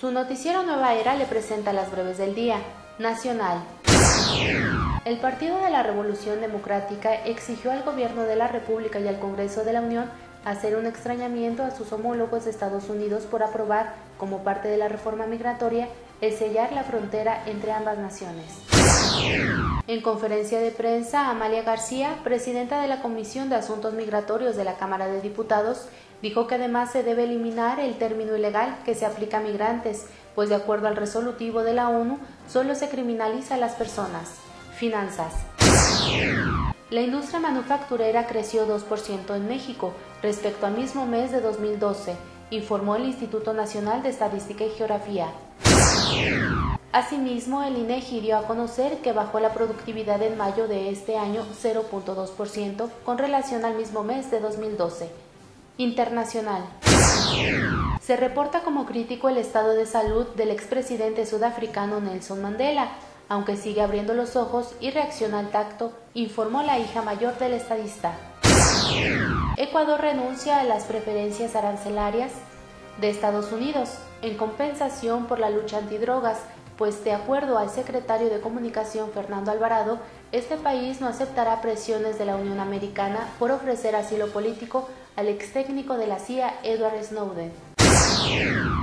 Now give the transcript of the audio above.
Su noticiero Nueva Era le presenta las breves del día. Nacional. El Partido de la Revolución Democrática exigió al Gobierno de la República y al Congreso de la Unión hacer un extrañamiento a sus homólogos de Estados Unidos por aprobar, como parte de la reforma migratoria, el sellar la frontera entre ambas naciones. En conferencia de prensa, Amalia García, presidenta de la Comisión de Asuntos Migratorios de la Cámara de Diputados, dijo que además se debe eliminar el término ilegal que se aplica a migrantes, pues de acuerdo al resolutivo de la ONU, solo se criminaliza a las personas. Finanzas. La industria manufacturera creció 2% en México respecto al mismo mes de 2012, informó el Instituto Nacional de Estadística y Geografía. Asimismo, el INEGI dio a conocer que bajó la productividad en mayo de este año 0.2% con relación al mismo mes de 2012. Internacional. Se reporta como crítico el estado de salud del expresidente sudafricano Nelson Mandela, aunque sigue abriendo los ojos y reacciona al tacto, informó la hija mayor del estadista. Ecuador renuncia a las preferencias arancelarias de Estados Unidos en compensación por la lucha antidrogas, pues de acuerdo al secretario de Comunicación Fernando Alvarado, este país no aceptará presiones de la Unión Americana por ofrecer asilo político al ex técnico de la CIA Edward Snowden.